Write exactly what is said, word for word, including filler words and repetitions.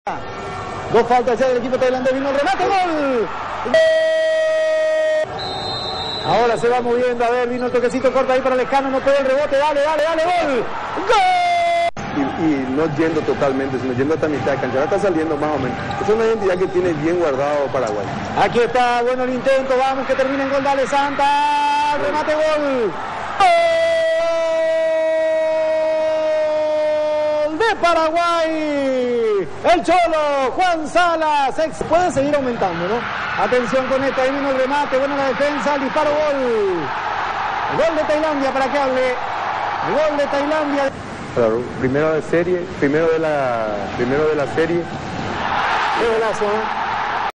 Dos faltas ya del equipo tailandés, vino el remate, gol. Ahora se va moviendo, a ver, vino el toquecito corto ahí para Lescano, no puede el rebote, dale, dale, dale, gol. ¡Gol! Y, y no yendo totalmente, sino yendo hasta mitad de cancha, ahora está saliendo más o menos. Es una identidad que tiene bien guardado Paraguay. Aquí está, bueno el intento, vamos que termine en gol, dale Santa, remate, gol. ¡Gol de Paraguay! El Cholo, Juan Salas, puede seguir aumentando, ¿no? Atención con esto, ahí vino el remate, bueno la defensa, el disparo, gol. Gol de Tailandia para que hable. Gol de Tailandia. Claro, primero de serie, primero de la, primero de la serie. Qué golazo, ¿eh?